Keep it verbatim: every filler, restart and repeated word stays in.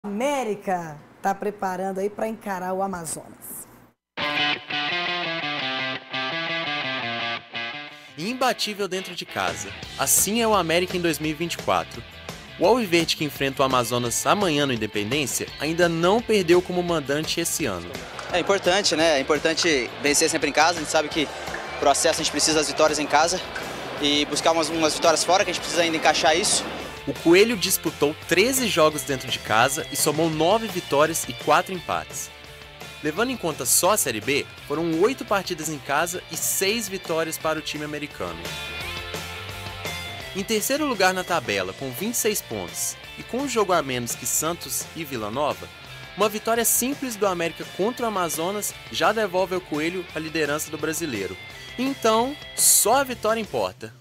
América está preparando aí para encarar o Amazonas. Imbatível dentro de casa. Assim é o América em dois mil e vinte e quatro. O Alviverde, que enfrenta o Amazonas amanhã no Independência, ainda não perdeu como mandante esse ano. É importante, né? É importante vencer sempre em casa. A gente sabe que o processo a gente precisa das vitórias em casa e buscar umas, umas vitórias fora, que a gente precisa ainda encaixar isso. O Coelho disputou treze jogos dentro de casa e somou nove vitórias e quatro empates. Levando em conta só a Série B, foram oito partidas em casa e seis vitórias para o time americano. Em terceiro lugar na tabela, com vinte e seis pontos, e com um jogo a menos que Santos e Vila Nova, uma vitória simples do América contra o Amazonas já devolve ao Coelho a liderança do brasileiro. Então, só a vitória importa.